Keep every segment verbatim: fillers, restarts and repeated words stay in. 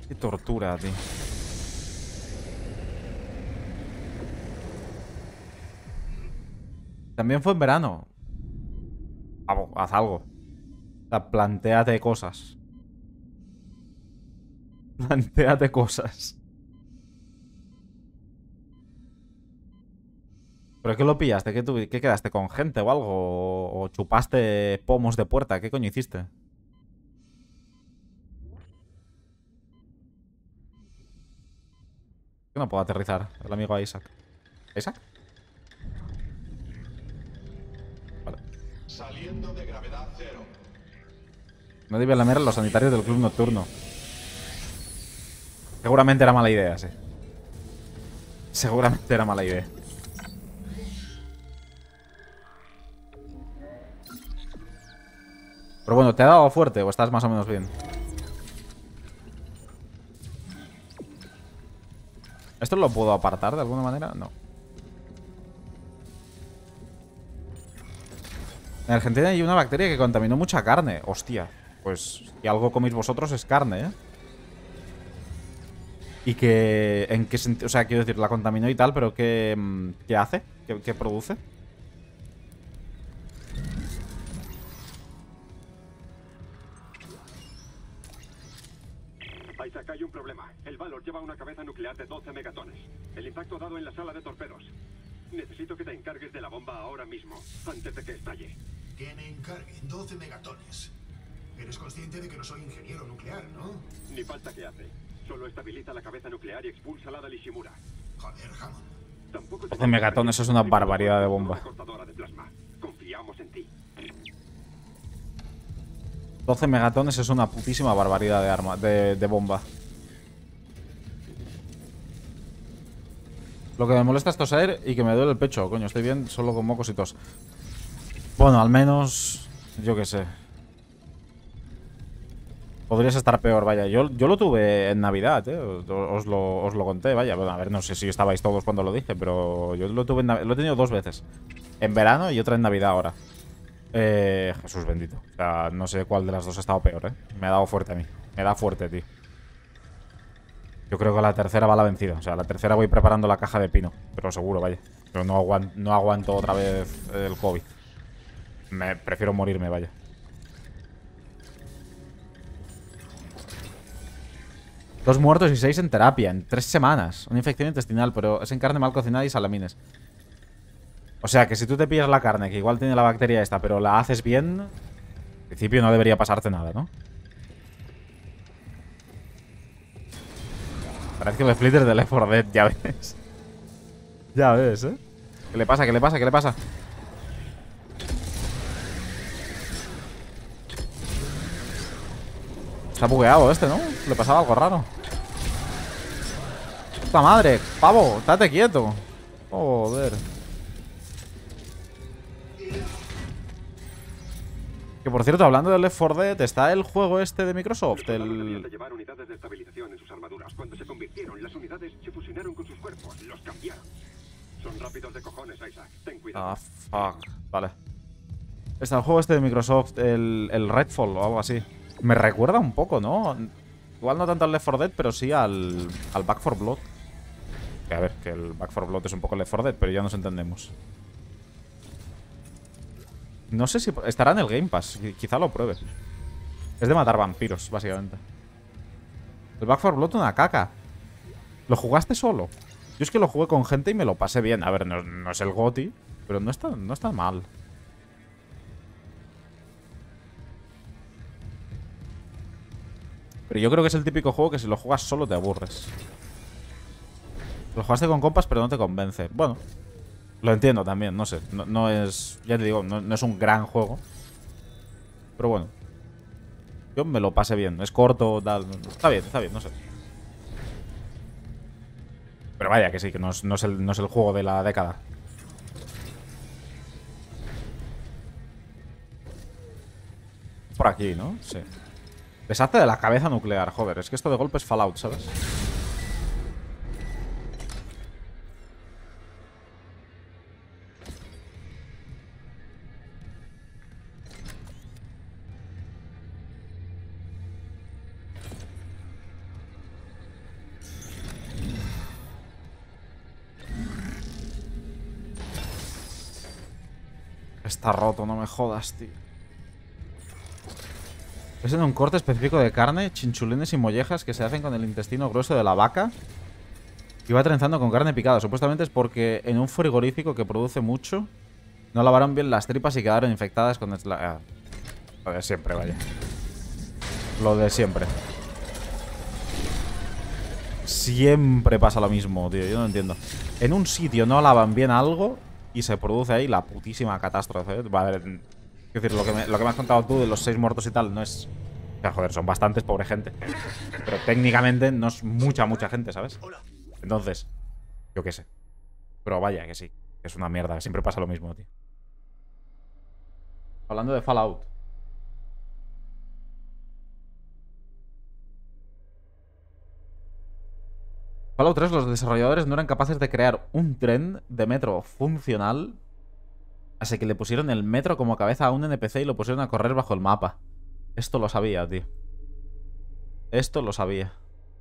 Qué tortura, tío. También fue en verano. Vamos, haz algo. O sea, plantéate cosas. Plantéate cosas. ¿Pero qué lo pillaste? ¿Qué, tuvi- qué quedaste con gente o algo? ¿O, o chupaste pomos de puerta? ¿Qué coño hiciste? Que no puedo aterrizar. El amigo Isaac. ¿Isaac? Vale. Saliendo de gravedad cero. No debía lamer a los sanitarios del club nocturno. Seguramente era mala idea, sí. Seguramente era mala idea. Pero bueno, ¿te ha dado fuerte o estás más o menos bien? ¿Esto lo puedo apartar de alguna manera? No. En Argentina hay una bacteria que contaminó mucha carne. Hostia. Pues si algo coméis vosotros es carne, ¿eh? Y que... ¿En qué sentido? O sea, quiero decir, la contaminó y tal, pero ¿qué, mm, ¿qué hace? ¿Qué, qué produce? Isaac, hay un problema. El Valor lleva una cabeza nuclear de doce megatones. El impacto ha dado en la sala de torpedos. Necesito que te encargues de la bomba ahora mismo, antes de que estalle. Que me encargue doce megatones. Eres consciente de que no soy ingeniero nuclear, ¿no? Ni falta que hace. Solo estabiliza la cabeza nuclear y expúlsala del Ishimura. Joder, Hammond. Tampoco te doce megatones es una barbaridad de bomba. Cortadora de plasma. Confiamos en ti. doce megatones es una putísima barbaridad de arma, de, de bomba. Lo que me molesta es toser y que me duele el pecho. Coño, estoy bien solo con mocos y tos. Bueno, al menos... Yo qué sé. Podrías estar peor, vaya. Yo, yo lo tuve en Navidad, ¿eh? Os, os lo, os lo conté, vaya. Bueno, a ver, no sé si estabais todos cuando lo dije, pero yo lo tuve en Navidad. Lo he tenido dos veces. En verano y otra en Navidad ahora. Eh, Jesús bendito. O sea, no sé cuál de las dos ha estado peor, ¿eh? Me ha dado fuerte a mí. Me da fuerte, tío. Yo creo que la tercera va a la vencida. O sea, la tercera voy preparando la caja de pino. Pero seguro, vaya. Pero no aguanto, no aguanto otra vez el COVID. Me prefiero morirme, vaya. Dos muertos y seis en terapia. En tres semanas. Una infección intestinal, pero es en carne mal cocinada y salamines. O sea, que si tú te pillas la carne, que igual tiene la bacteria esta, pero la haces bien... En principio no debería pasarte nada, ¿no? Parece que el splitter de Left four Dead, ya ves. Ya ves, ¿eh? ¿Qué le pasa? ¿Qué le pasa? ¿Qué le pasa? Está bugueado este, ¿no? Le pasaba algo raro. ¡Puta madre! ¡Pavo! ¡Estate quieto! Joder. Que por cierto, hablando de Left four Dead, está el juego este de Microsoft, el... De llevar unidades de estabilización en sus armaduras. Cuando se convirtieron, las unidades se fusionaron con sus cuerpos. Los cambiaron. Son rápidos de cojones, Isaac. Ten cuidado. Ah, fuck. Vale. Está el juego este de Microsoft, el, el Redfall o algo así. Me recuerda un poco, ¿no? Igual no tanto al Left four Dead, pero sí al, al Back four Blood. Que a ver, que el Back four Blood es un poco Left four Dead, pero ya nos entendemos. No sé si estará en el Game Pass. Quizá lo pruebe. Es de matar vampiros, básicamente. El Back four Blood una caca. ¿Lo jugaste solo? Yo es que lo jugué con gente y me lo pasé bien. A ver, no, no es el GOTY, pero no está, no está mal. Pero yo creo que es el típico juego que si lo juegas solo te aburres. Lo jugaste con compas pero no te convence. Bueno, lo entiendo también, no sé. No, no es, ya te digo, no, no es un gran juego. Pero bueno. Yo me lo pasé bien. Es corto, tal. Está bien, está bien, no sé. Pero vaya, que sí, que no es, no es, el, no es el juego de la década. Por aquí, ¿no? Sí. Deshace de la cabeza nuclear, joder. Es que esto de golpe es Fallout, ¿sabes? Está roto, no me jodas, tío. Es en un corte específico de carne, chinchulines y mollejas que se hacen con el intestino grueso de la vaca. Y va trenzando con carne picada. Supuestamente es porque en un frigorífico que produce mucho no lavaron bien las tripas y quedaron infectadas con... La... Lo de siempre, vaya. Lo de siempre. Siempre pasa lo mismo, tío. Yo no entiendo. En un sitio no lavan bien algo y se produce ahí la putísima catástrofe. Va a ver... Es decir, lo que, me, lo que me has contado tú de los seis muertos y tal no es... O sea, joder, son bastantes, pobre gente. Pero técnicamente no es mucha, mucha gente, ¿sabes? Entonces, yo qué sé. Pero vaya, que sí. Es una mierda. Siempre pasa lo mismo, tío. Hablando de Fallout. Fallout tres, los desarrolladores no eran capaces de crear un tren de metro funcional. Así que le pusieron el metro como cabeza a un N P C y lo pusieron a correr bajo el mapa. Esto lo sabía, tío. Esto lo sabía.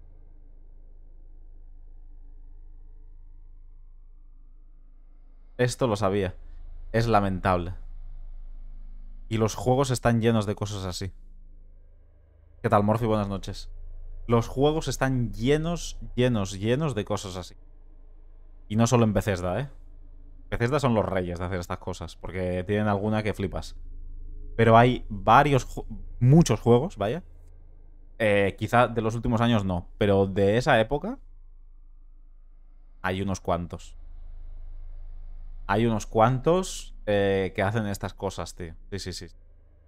Esto lo sabía. Es lamentable. Y los juegos están llenos de cosas así. ¿Qué tal, Morphy? Buenas noches. Los juegos están llenos, llenos, llenos de cosas así. Y no solo en Bethesda, ¿eh? Bethesda son los reyes de hacer estas cosas, porque tienen alguna que flipas. Pero hay varios, muchos juegos, vaya. Eh, quizá de los últimos años no, pero de esa época hay unos cuantos. Hay unos cuantos eh, que hacen estas cosas, tío. Sí, sí, sí.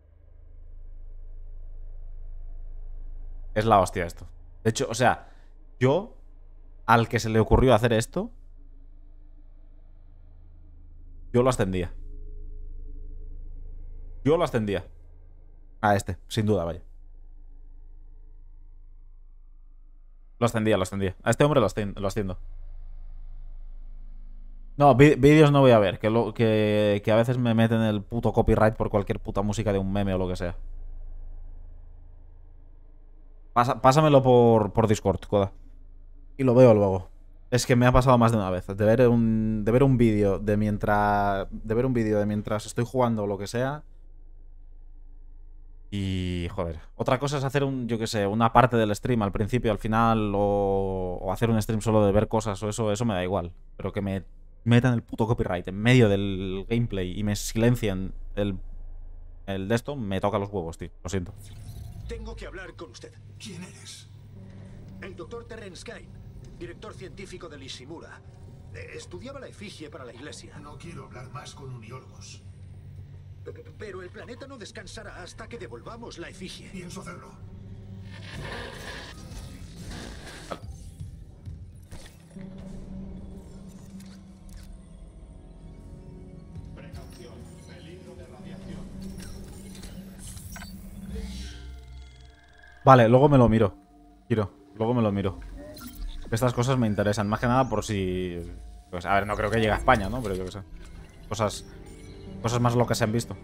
Es la hostia esto. De hecho, o sea, yo, al que se le ocurrió hacer esto, yo lo ascendía. Yo lo ascendía. A este, sin duda, vaya. Lo ascendía, lo ascendía. A este hombre lo asciendo. Lo asciendo. No, vídeos no voy a ver. Que, lo, que, que a veces me meten el puto copyright por cualquier puta música de un meme o lo que sea. Pasa, pásamelo por, por Discord, Koda. Y lo veo luego. Es que me ha pasado más de una vez. De ver un, de ver un vídeo de mientras. De ver un vídeo de mientras estoy jugando o lo que sea. Y, joder, otra cosa es hacer un, yo qué sé, una parte del stream al principio, al final, o, o hacer un stream solo de ver cosas o eso, eso me da igual. Pero que me metan el puto copyright en medio del gameplay y me silencien el, el de esto, me toca los huevos, tío. Lo siento. Tengo que hablar con usted. ¿Quién eres? El doctor Terrence Kane, director científico del Ishimura. Eh, Estudiaba la efigie para la iglesia. No quiero hablar más con uniólogos. Pero el planeta no descansará hasta que devolvamos la efigie. Pienso hacerlo. Precaución, peligro de radiación. Vale, luego me lo miro. Giro, luego me lo miro. Estas cosas me interesan, más que nada por si... Pues, a ver, no creo que llegue a España, ¿no? Pero yo qué sé. Cosas... Cosas más locas se han visto.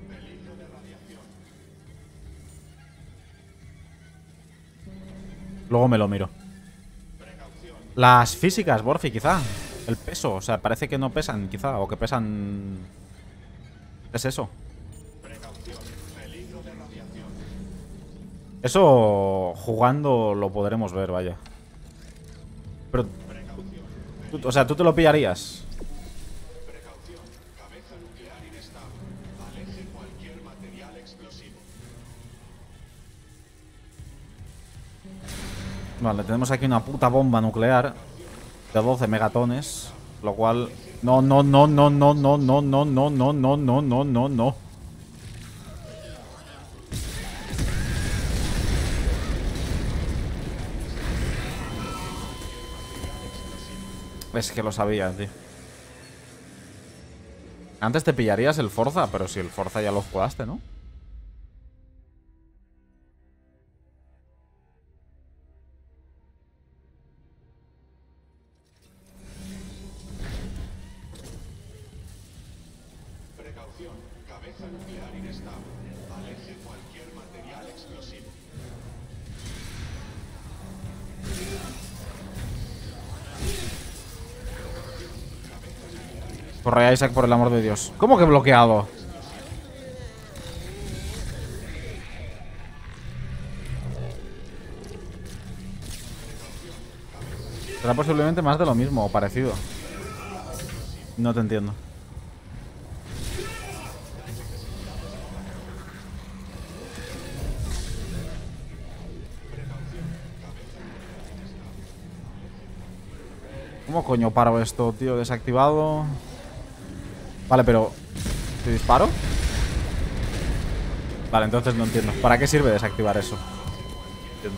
Luego me lo miro. Las físicas, Borfi, quizá. El peso, o sea, parece que no pesan, quizá. O que pesan... ¿Qué es eso? Eso jugando lo podremos ver, vaya. Pero... tú- o sea, ¿tú te lo pillarías? Vale, tenemos aquí una puta bomba nuclear de doce megatones, lo cual... No, no, no, no, no, no, no, no, no, no, no, no, no, no, no. Es que lo sabía, tío. Antes te pillarías el Forza, pero si el Forza ya lo jugaste, ¿no? Corre, Isaac, por el amor de Dios. ¿Cómo que bloqueado? Será posiblemente más de lo mismo o parecido. No te entiendo. ¿Cómo coño paro esto, tío? Desactivado. Vale, pero... ¿te disparo? Vale, entonces no entiendo. ¿Para qué sirve desactivar eso? Entiendo.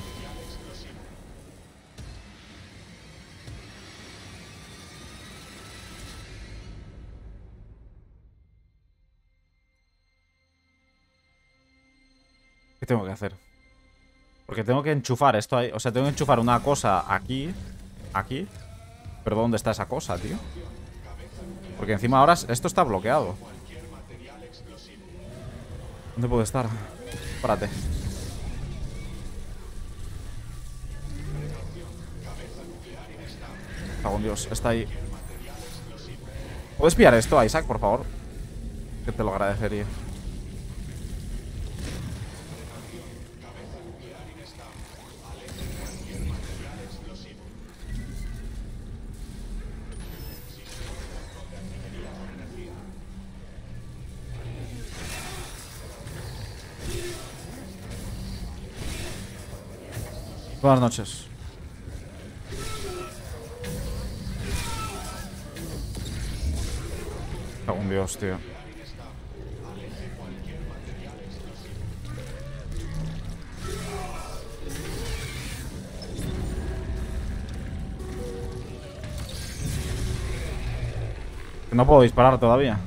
¿Qué tengo que hacer? Porque tengo que enchufar esto ahí. O sea, tengo que enchufar una cosa aquí. Aquí. Pero ¿dónde está esa cosa, tío? Porque encima ahora esto está bloqueado. ¿Dónde puede estar? Espérate. Cago en Dios, está ahí. ¿Puedes pillar esto, Isaac, por favor? Que te lo agradecería. Buenas noches. Cago en Dios, tío. No puedo disparar todavía.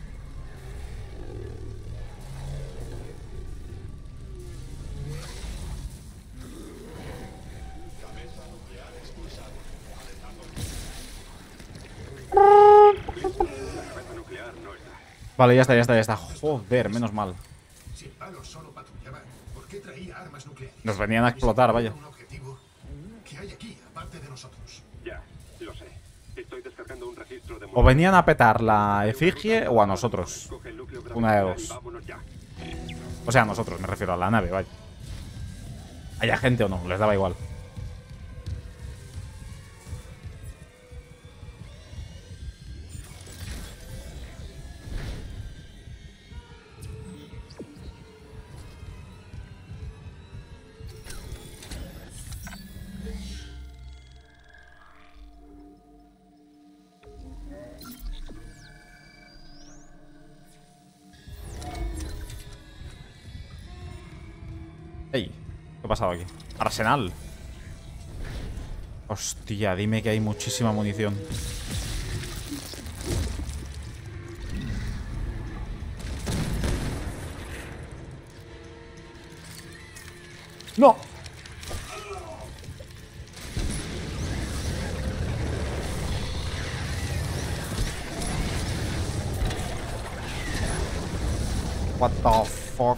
Vale, ya está, ya está, ya está. Joder, menos mal. Si el Valor solo patrullaba, ¿por qué traía armas nucleares? Nos venían a explotar, vaya. Un objetivo que hay aquí, aparte de nosotros. Ya, lo sé. Estoy descargando un registro de... O venían a petar la efigie o a nosotros. Coge el núcleo Una de gravitacional y dos. vámonos ya. O sea, a nosotros, me refiero a la nave, vaya. Haya gente o no, les daba igual. Ey, ¿qué ha pasado aquí? Arsenal. Hostia, dime que hay muchísima munición. ¡No! What the fuck?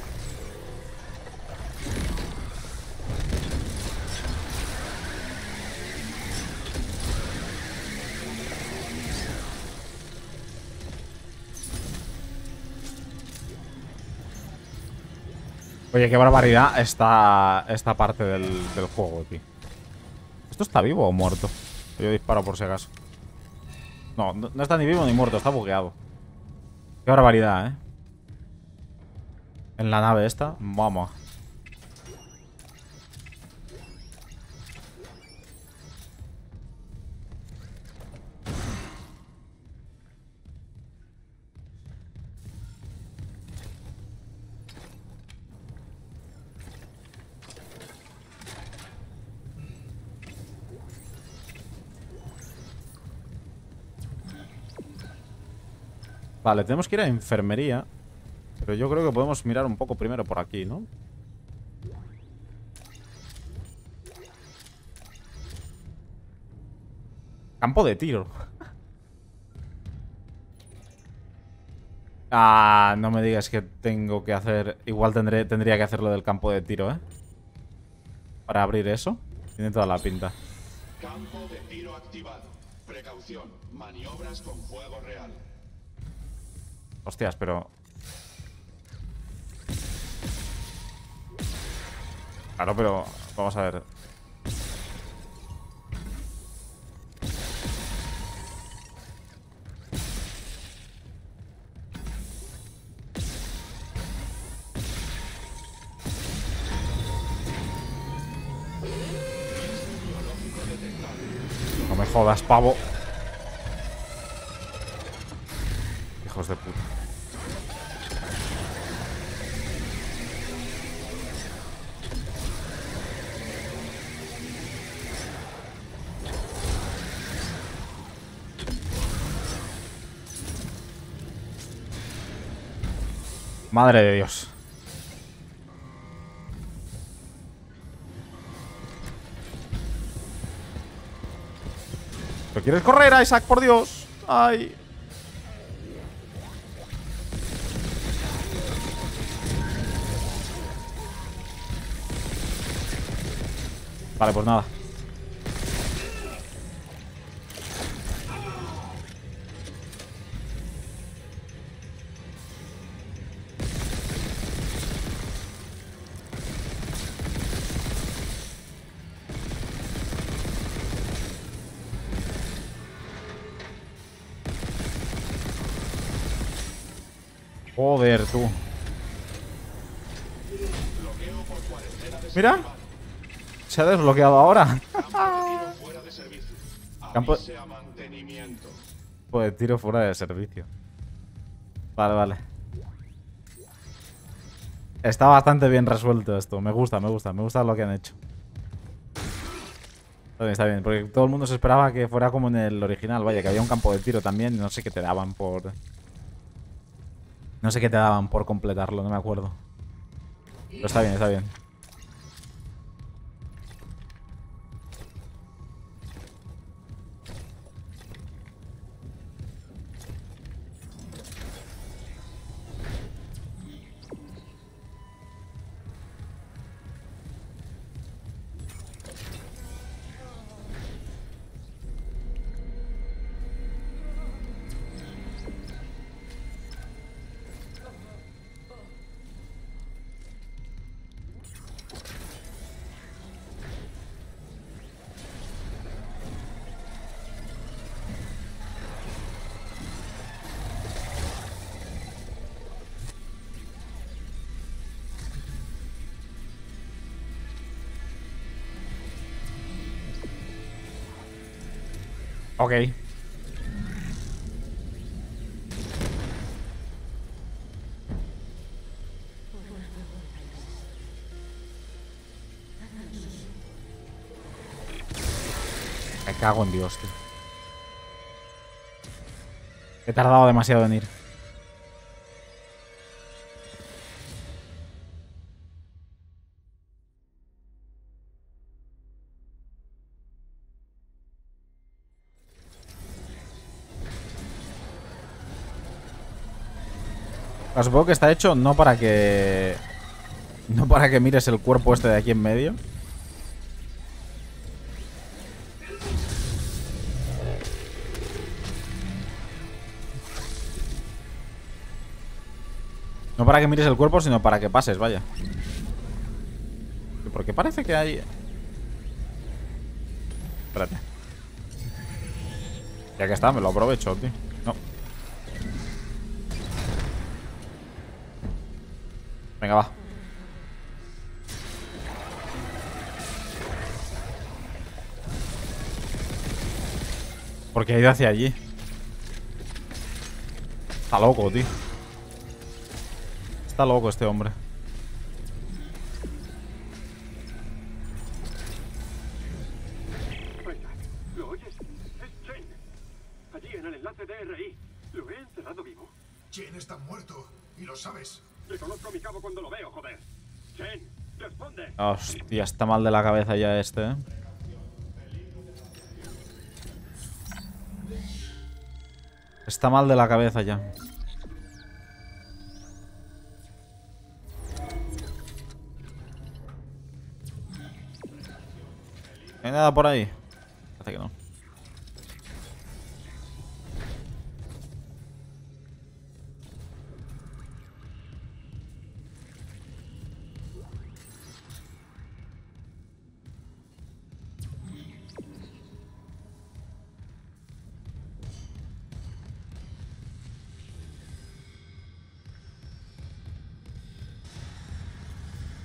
Oye, qué barbaridad esta, esta parte del, del juego, tío. ¿Esto está vivo o muerto? Yo disparo por si acaso. No, no, no está ni vivo ni muerto, está bugueado. Qué barbaridad, ¿eh? En la nave esta, vamos. Vale, tenemos que ir a enfermería. Pero yo creo que podemos mirar un poco primero por aquí, ¿no? Campo de tiro. Ah, no me digas que tengo que hacer... Igual tendré, tendría que hacer lo del campo de tiro, ¿eh? Para abrir eso. Tiene toda la pinta. Campo de tiro activado. Precaución. Maniobras con fuego real. Hostias, pero... Claro, pero... Vamos a ver. jodas, pavo. Hijos de puta. Madre de Dios. ¿Pero quieres correr, Isaac? Por Dios. Ay. Vale, pues nada. Joder, tú. Mira. Se ha desbloqueado ahora. Campo de tiro fuera de servicio. Vale, vale. Está bastante bien resuelto esto. Me gusta, me gusta. Me gusta lo que han hecho. Está bien, está bien. Porque todo el mundo se esperaba que fuera como en el original. Vaya, que había un campo de tiro también. No sé qué te daban por... No sé qué te daban por completarlo. No me acuerdo. Pero está bien, está bien. Ok. Me cago en Dios, tío. He tardado demasiado en ir. Supongo que está hecho no para que... No para que mires el cuerpo este de aquí en medio. No para que mires el cuerpo, sino para que pases, vaya. Porque parece que hay... Espérate. Ya que está, me lo aprovecho, tío. No. Venga, va. Porque ha ido hacia allí. Está loco, tío. Está loco este hombre. ¿Lo oyes? Es Chen. Allí en el enlace de R I. Lo he encerrado vivo. Chen está muerto. Y lo sabes. Reconozco a mi cabo cuando lo veo, joder. Chen, responde. Hostia, está mal de la cabeza ya este, ¿eh? Está mal de la cabeza ya. ¿Hay nada por ahí? Parece que no.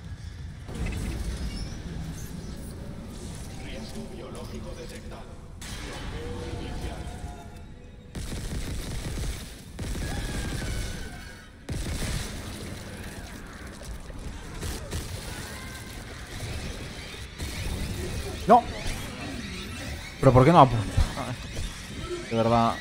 Riesgo biológico detectado. No. Pero ¿por qué no apunta? De verdad.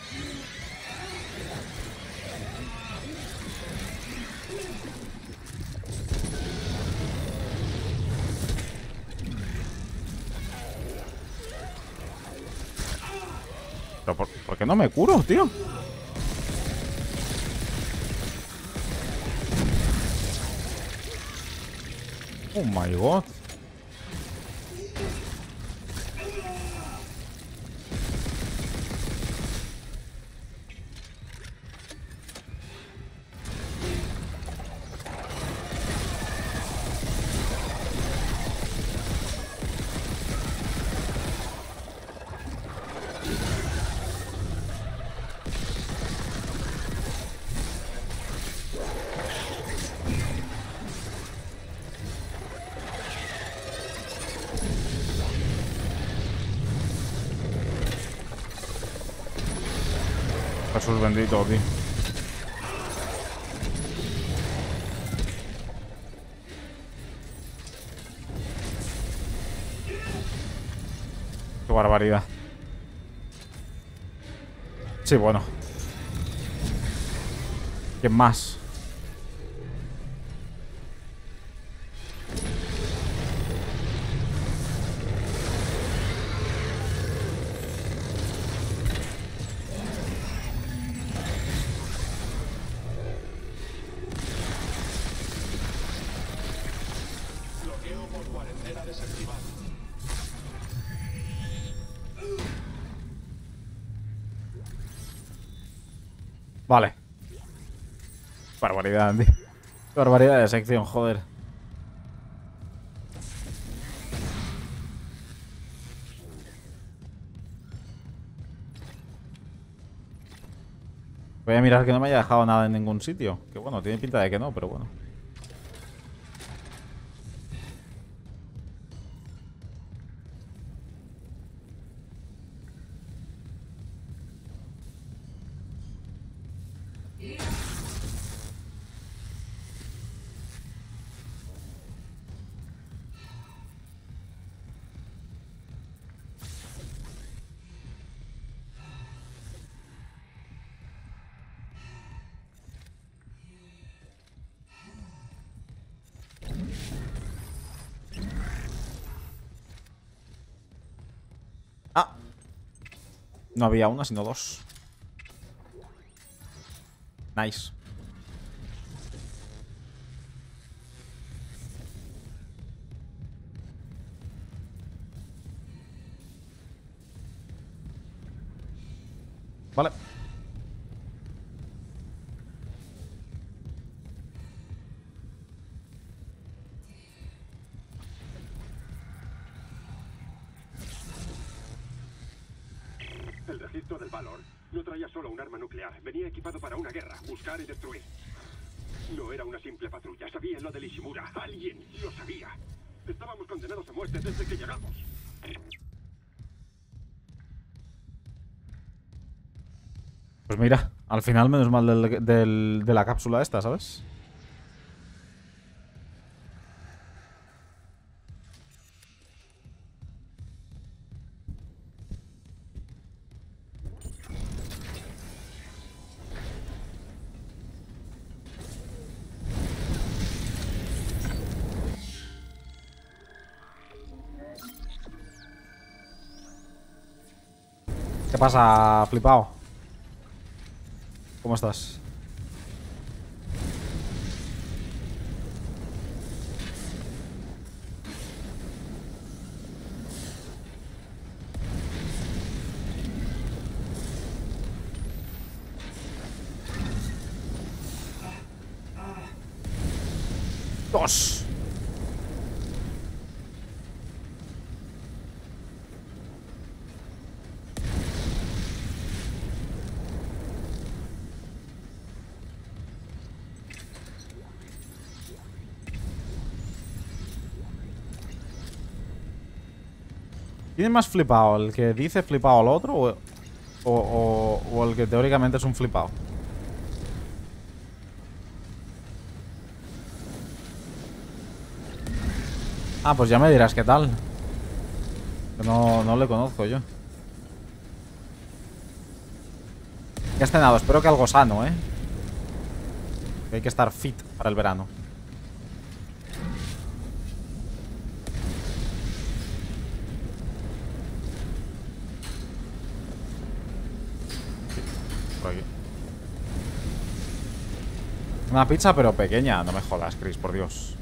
¿Pero por, por qué no me curo, tío? Oh my god. Jesús bendito, tío. Qué barbaridad. Sí, bueno. ¿Quién más? Bloqueo por cuarentena desactivado. Vale. Barbaridad, tío. Barbaridad de sección, joder. Voy a mirar que no me haya dejado nada en ningún sitio. Que bueno, tiene pinta de que no, pero bueno. Ah. No había una, sino dos. Nice. Vale. El registro del Valor no traía solo un arma nuclear. Venía equipado para una guerra, buscar y destruir. No era una simple patrulla. Sabían lo de Ishimura. Alguien lo sabía. Estábamos condenados a muerte desde que llegamos. Pues mira, al final menos mal del, del, de la cápsula esta, ¿sabes? ¿Qué pasa, flipao? ¿Cómo estás? Dos. ¿Quién es más flipado? ¿El que dice flipado al otro o, o, o, o el que teóricamente es un flipado? Ah, pues ya me dirás qué tal. Que no, no le conozco yo. ¿Qué has cenado? Espero que algo sano, ¿eh? Que hay que estar fit para el verano. Por aquí. Una pizza pero pequeña. No me jodas, Chris, por Dios.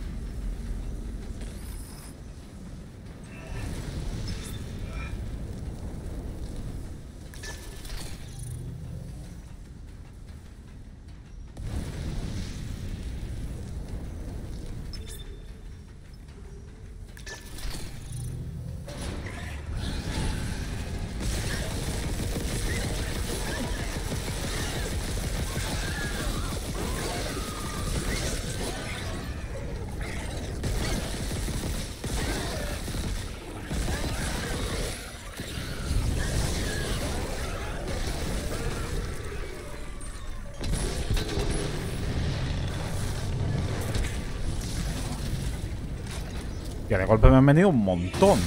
Que de golpe me han venido un montón.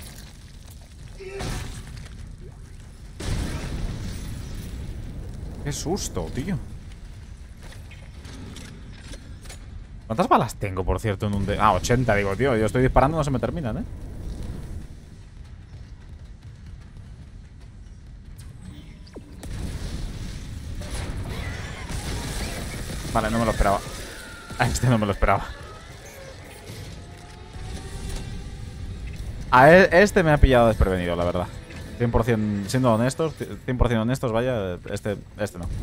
Qué susto, tío. ¿Cuántas balas tengo, por cierto, en un de... Ah, ochenta, digo, tío. Yo estoy disparando, no se me terminan, ¿eh? Vale, no me lo esperaba. A este no me lo esperaba. A este me ha pillado desprevenido, la verdad. cien por cien, siendo honestos, cien por cien honestos, vaya, este, este no.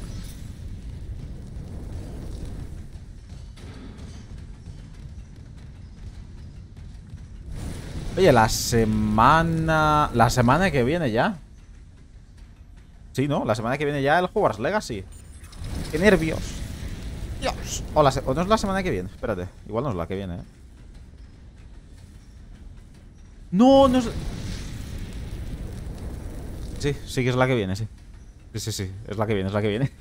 Oye, la semana... La semana que viene ya. Sí, ¿no? La semana que viene ya el Hogwarts Legacy. ¡Qué nervios! Dios. O, la se... o no es la semana que viene. Espérate. Igual no es la que viene, ¿eh? No, no es... Sí, sí que es la que viene, sí. Sí, sí, sí. Es la que viene, es la que viene.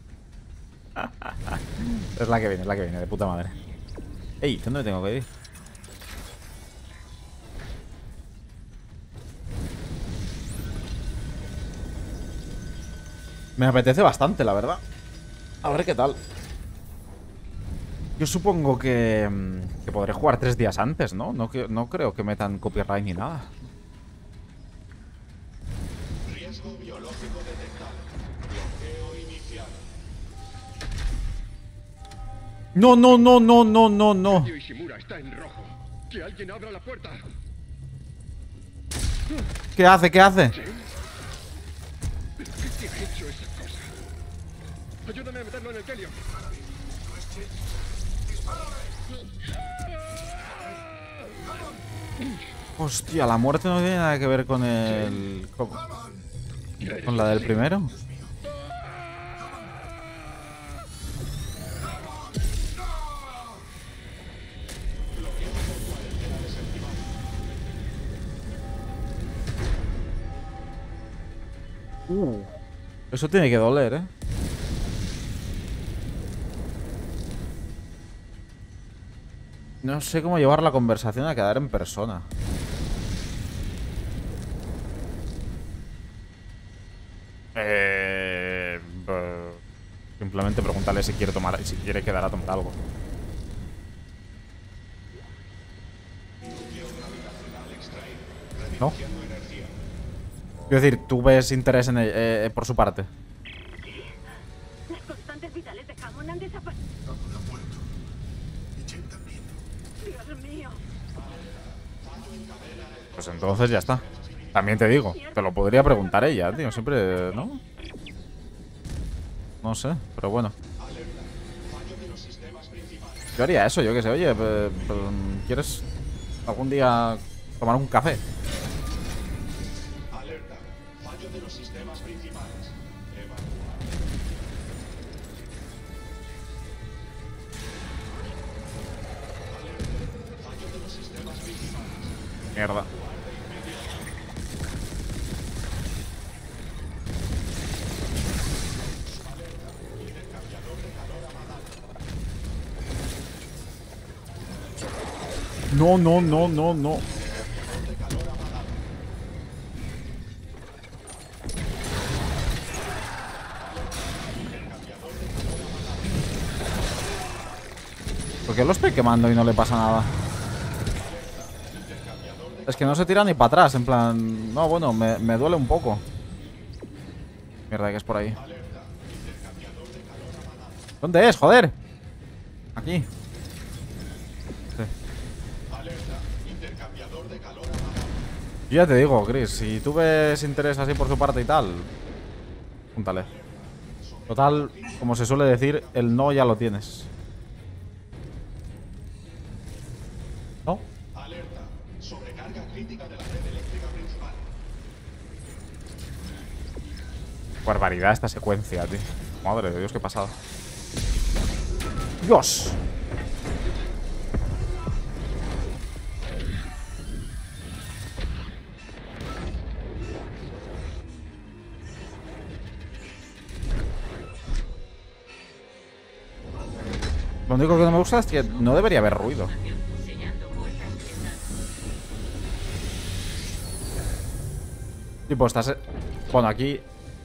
Es la que viene, es la que viene. De puta madre. Ey, ¿dónde tengo que ir? Me apetece bastante, la verdad. A ver qué tal. Yo supongo que, que podré jugar tres días antes, ¿no? No, que, no creo que metan copyright ni nada. Riesgo biológico detectado. Bloqueo inicial. No, no, no, no, no, no, no. Radio Ishimura está en rojo. Que alguien abra la puerta. ¿Qué hace? ¿Qué hace? ¿Qué ha hecho esa cosa? Ayúdame a meterlo en el Kelio. Hostia, la muerte no tiene nada que ver con el... Con, con la del primero. Uh, eso tiene que doler, ¿eh? No sé cómo llevar la conversación a quedar en persona. Eh, simplemente preguntarle si quiere tomar, si quiere quedar a tomar algo. ¿No? Quiero decir, ¿tú ves interés en el, eh, por su parte? Las constantes vitales de Hammond han desaparecido. Aún ha muerto. Y Jen también. Dios mío. Pues entonces ya está. También te digo, te lo podría preguntar ella, tío. Siempre, ¿no? No sé, pero bueno. Yo haría eso, yo qué sé. Oye, ¿quieres algún día tomar un café? Alerta. Fallo de los sistemas principales. Evacuar. Mierda. No, no, no, no, no. ¿Por qué lo estoy quemando y no le pasa nada? Es que no se tira ni para atrás, en plan... No, bueno, me, me duele un poco. Mierda, que es por ahí. ¿Dónde es, joder? Aquí. Sí. Yo ya te digo, Chris, si tú ves interés así por su parte y tal, júntale. Total, como se suele decir, el no ya lo tienes. ¿No? Alerta. Sobrecarga crítica de la red eléctrica principal. Barbaridad esta secuencia, tío. Madre de Dios, qué pasada. ¡Dios! Lo único que no me gusta es que no debería haber ruido. Tipo, estás... Bueno, aquí...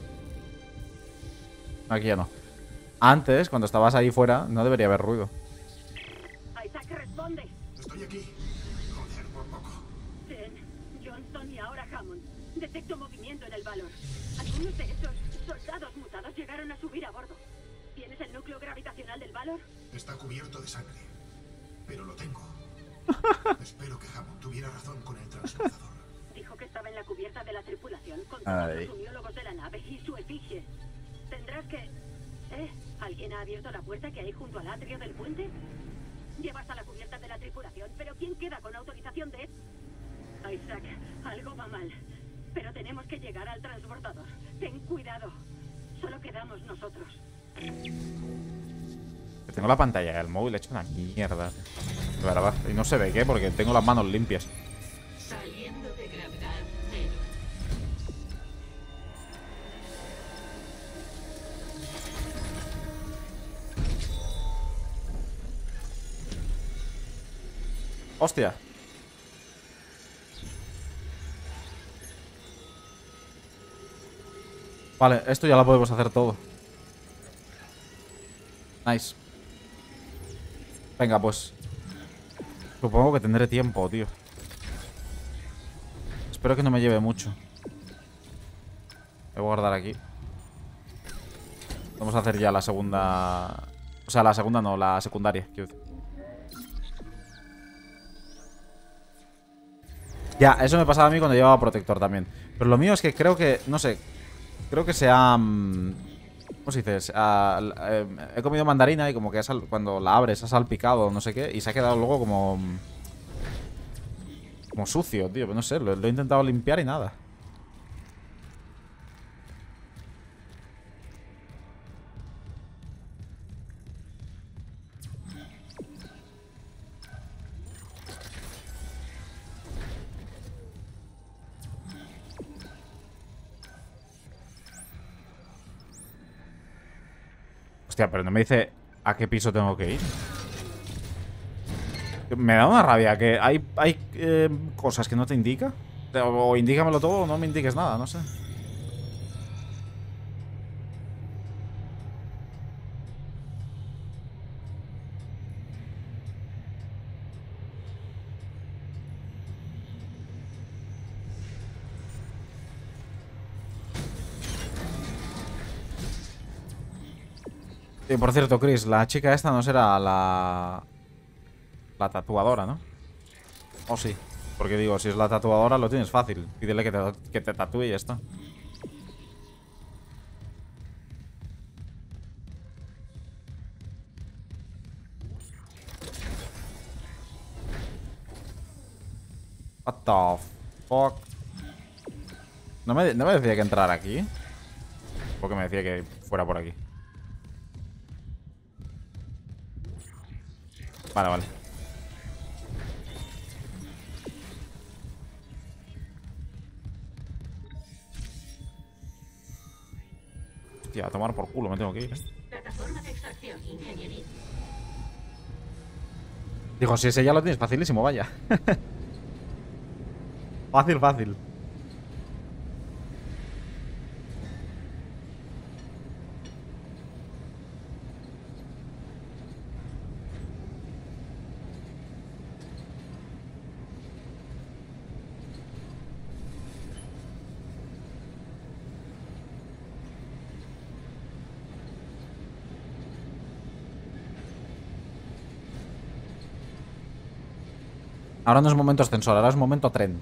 Aquí ya no. Antes, cuando estabas ahí fuera, no debería haber ruido. Isaac, responde. Estoy aquí. Joder, por poco. Ten, Johnston y ahora Hammond. Detecto movimiento en el Valor. Algunos de esos soldados mutados llegaron a subir a bordo. ¿Tienes el núcleo gravitacional del Valor? Está cubierto de sangre. Pero lo tengo. Espero que Hammond tuviera razón con el transbordador. Dijo que estaba en la cubierta de la tripulación con Ay. todos los uniólogos de la nave y su efigie. Tendrás que... ¿Eh? ¿Alguien ha abierto la puerta que hay junto al atrio del puente? Llevas a la cubierta de la tripulación, pero ¿quién queda con autorización de...? Isaac, algo va mal. Pero tenemos que llegar al transbordador. Ten cuidado. Solo quedamos nosotros. Que tengo la pantalla del móvil hecha una mierda. De verdad. Y no se ve qué, porque tengo las manos limpias. Saliendo de gravedad cero. ¡Hostia! Vale, esto ya lo podemos hacer todo. Nice. Venga, pues. Supongo que tendré tiempo, tío. Espero que no me lleve mucho. Voy a guardar aquí. Vamos a hacer ya la segunda... O sea, la segunda no, la secundaria, quiero decir. Ya, eso me pasaba a mí cuando llevaba protector también. Pero lo mío es que creo que... No sé. Creo que se ha... ¿Cómo se dice? Se ha- eh, he comido mandarina y como que ha sal- cuando la abres ha salpicado no sé qué. Y se ha quedado luego como... Como sucio, tío. No sé, lo, lo he intentado limpiar y nada. Hostia, pero no me dice a qué piso tengo que ir. Me da una rabia que hay, hay eh, cosas que no te indica. O, o indícamelo todo o no me indiques nada, no sé. Y por cierto, Chris, la chica esta no será la... La tatuadora, ¿no? O sí. Porque digo, si es la tatuadora lo tienes fácil. Pídele que te, que te tatúe y ya está. What the fuck. ¿No me, no me decía que entrar aquí? Porque me decía que fuera por aquí. Vale, vale. Hostia, a tomar por culo me tengo que ir, ¿eh? Plataforma de extracción, ingeniería. Digo, si ese ya lo tienes facilísimo, vaya. Fácil, fácil. Ahora no es momento ascensor, ahora es momento tren.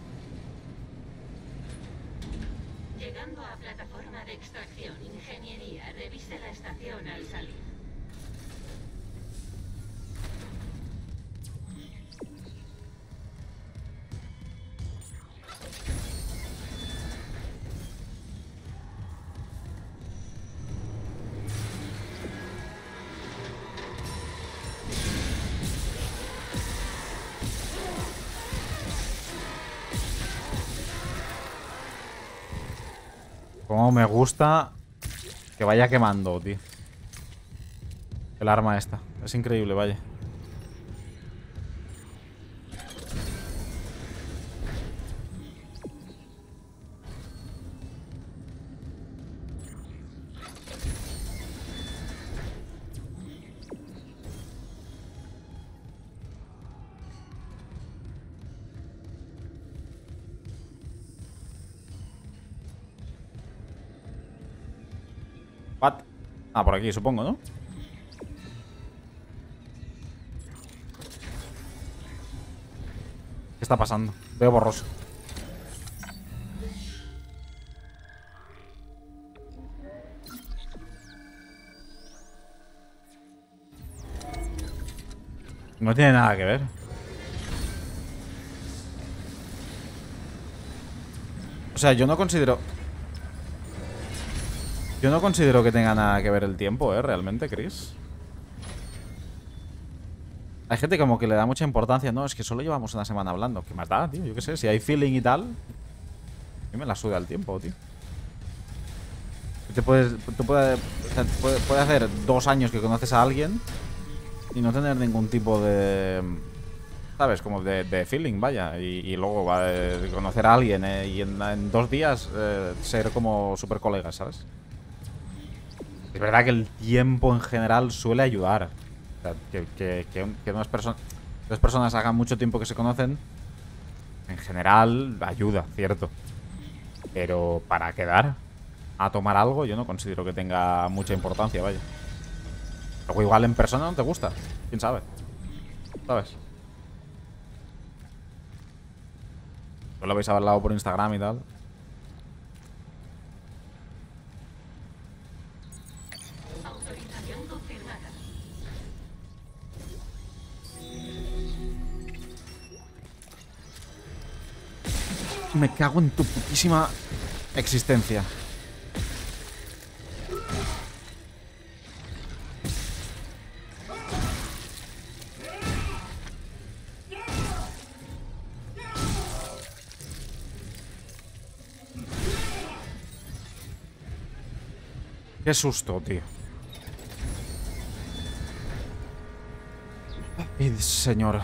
Llegando a plataforma de extracción, ingeniería, revise la estación al salir. Como me gusta que vaya quemando, tío. El arma esta. Es increíble, vaya. What? Ah, por aquí, supongo, ¿no? ¿Qué está pasando? Veo borroso. No tiene nada que ver. O sea, yo no considero... Yo no considero que tenga nada que ver el tiempo, ¿eh? Realmente, Chris. Hay gente como que le da mucha importancia. No, es que solo llevamos una semana hablando. ¿Qué más da, tío? Yo qué sé, si hay feeling y tal. A mí me la suda el tiempo, tío. Te puedes, tú puedes, o sea, puede, puede hacer dos años que conoces a alguien y no tener ningún tipo de... ¿Sabes? Como de, de feeling, vaya. Y, y luego va a conocer a alguien eh, y en, en dos días eh, ser como super colegas, ¿sabes? Es verdad que el tiempo en general suele ayudar. O sea, que, que, que, que unas personas, dos personas hagan mucho tiempo que se conocen, en general ayuda, cierto. Pero para quedar a tomar algo, yo no considero que tenga mucha importancia, vaya. Luego igual en persona no te gusta. ¿Quién sabe? ¿Sabes? Lo habéis hablado por Instagram y tal. Autorización confirmada. Me cago en tu putísima existencia. Qué susto, tío. Ay, señor.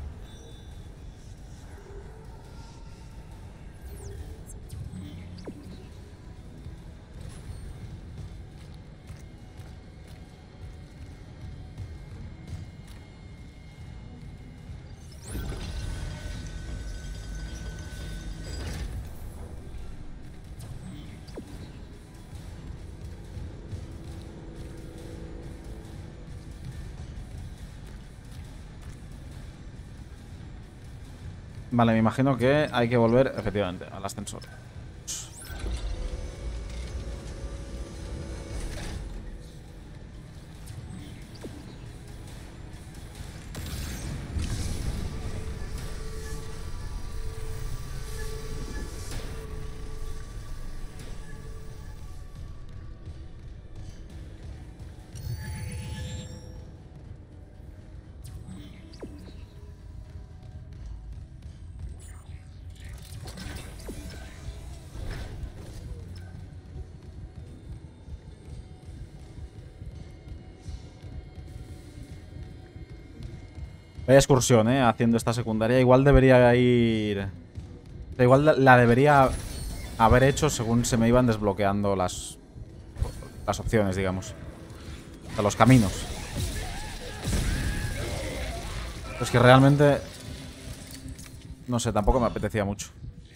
Vale, me imagino que hay que volver, efectivamente, al ascensor. Vaya excursión, eh, haciendo esta secundaria. Igual debería ir... Igual la debería haber hecho según se me iban desbloqueando las... Las opciones, digamos. O sea, los caminos. Es que realmente... No sé, tampoco me apetecía mucho.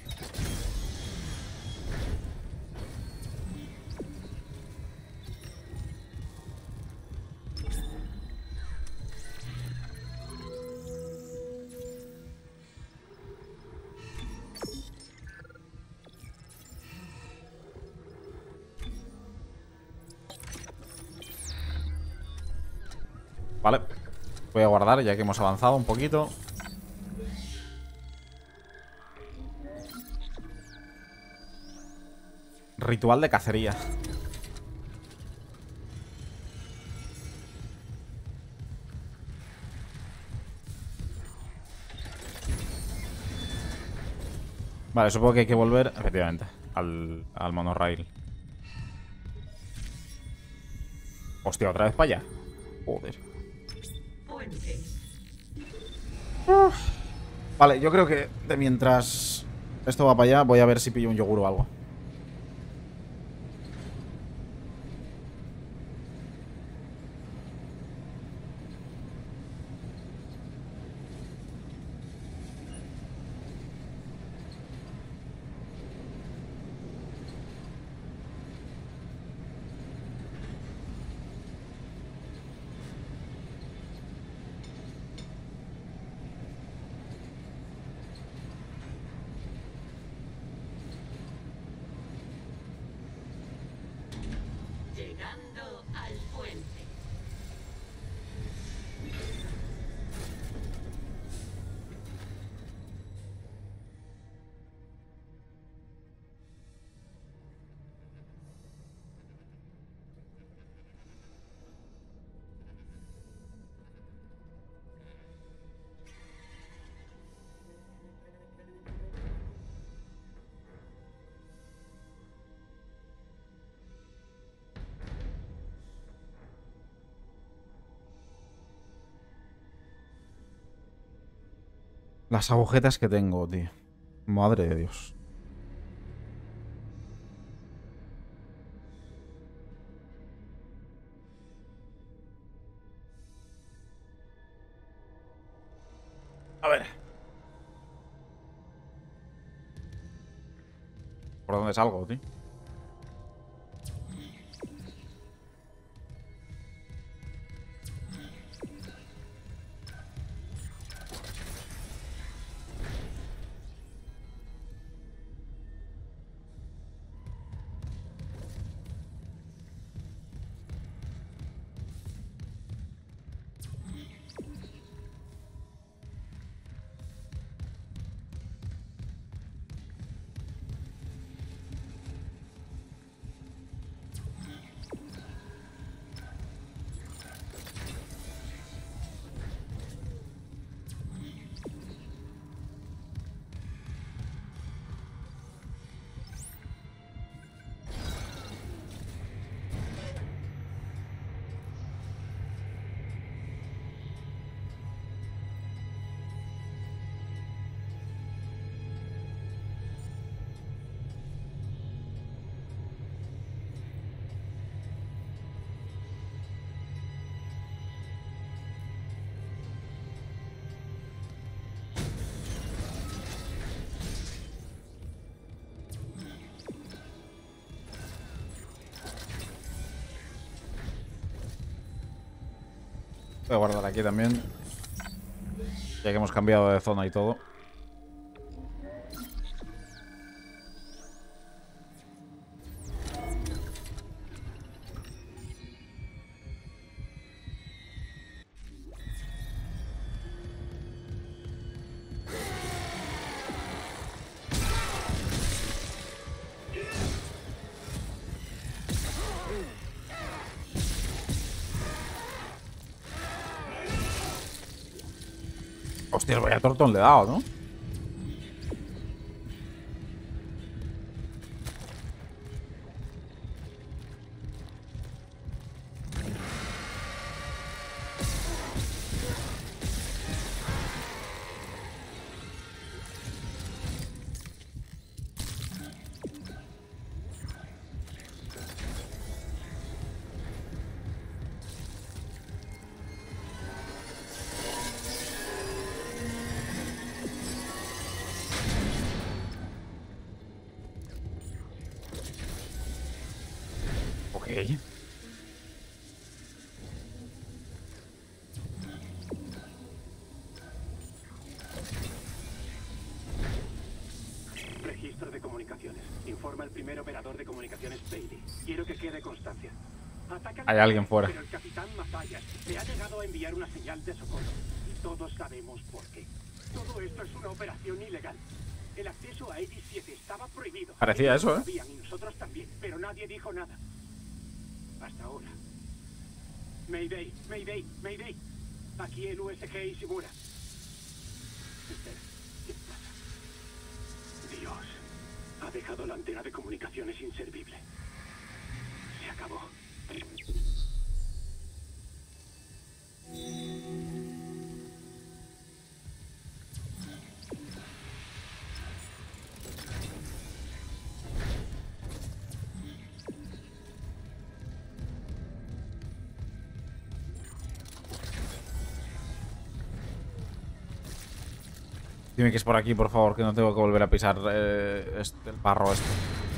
Vale. Voy a guardar ya que hemos avanzado un poquito. Ritual de cacería. Vale, supongo que hay que volver, efectivamente, al, al monorail. Hostia, otra vez para allá. Joder. Uf. Vale, yo creo que de mientras esto va para allá, voy a ver si pillo un yogur o algo. Llegando al puente. Las agujetas que tengo, tío. Madre de Dios. A ver. ¿Por dónde salgo, tío? Voy a guardar aquí también. Ya que hemos cambiado de zona y todo. Hostia, vaya tortón le he dado, ¿no? Ok. Registro de comunicaciones. Informa el primer operador de comunicaciones Bailey. Quiero que quede constancia. Atacan Hay alguien fuera. Pero el capitán Mazayas se ha llegado a enviar una señal de socorro. Y todos sabemos por qué. Todo esto es una operación ilegal. El acceso a Aegis siete estaba prohibido. Parecía Ellos eso, lo ¿eh? sabían y nosotros también, pero nadie dijo nada. Hasta ahora. Mayday, Mayday, Mayday. Aquí el U S G Ishimura. Espera, ¿qué pasa? Dios, ha dejado la antena de comunicaciones inservible. Se acabó. Dime que es por aquí, por favor, que no tengo que volver a pisar eh, este, el barro este.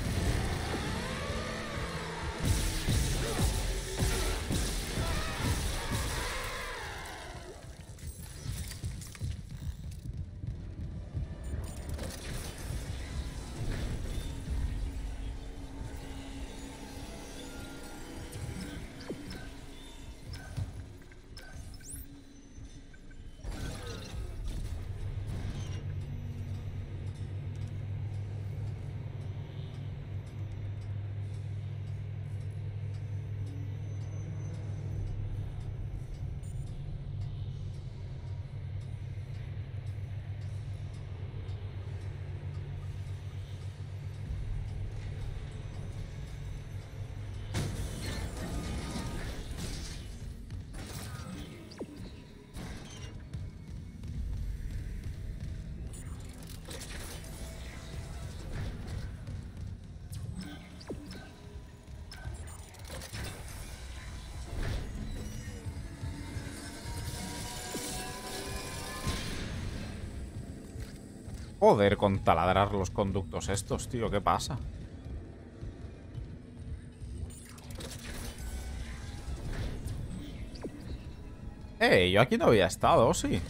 Joder, con taladrar los conductos estos, tío, ¿qué pasa? Eh, yo aquí no había estado, ¿o sí?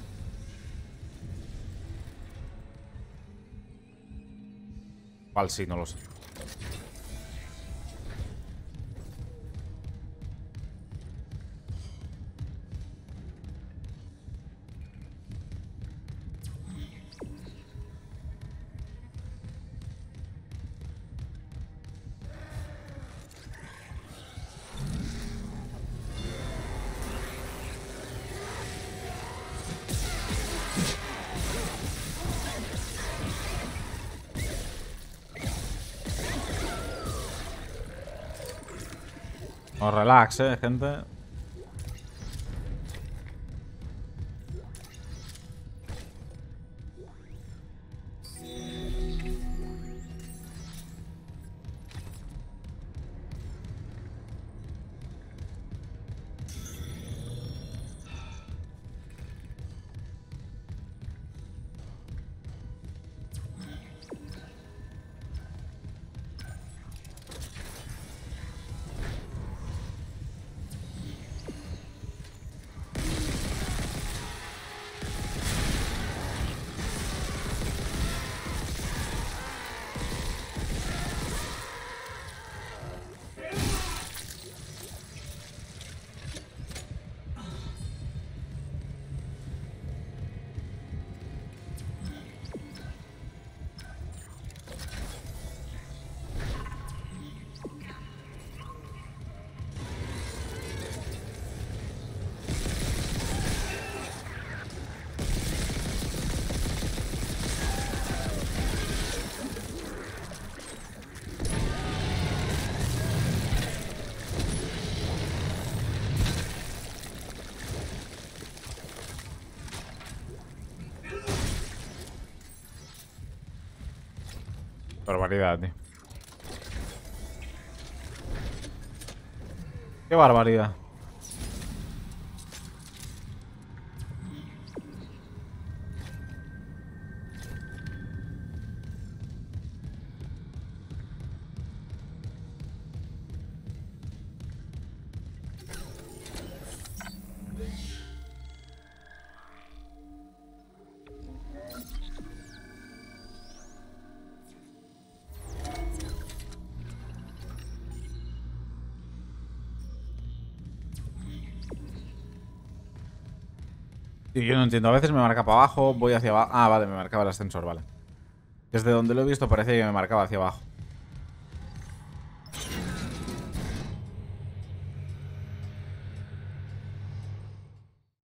¿Cuál sí? No lo sé. No, relax, eh, gente. Barbaridad, tío. Qué barbaridad. Y yo no entiendo, a veces me marca para abajo, voy hacia abajo. Ah, vale, me marcaba el ascensor, vale. Desde donde lo he visto parece que me marcaba hacia abajo.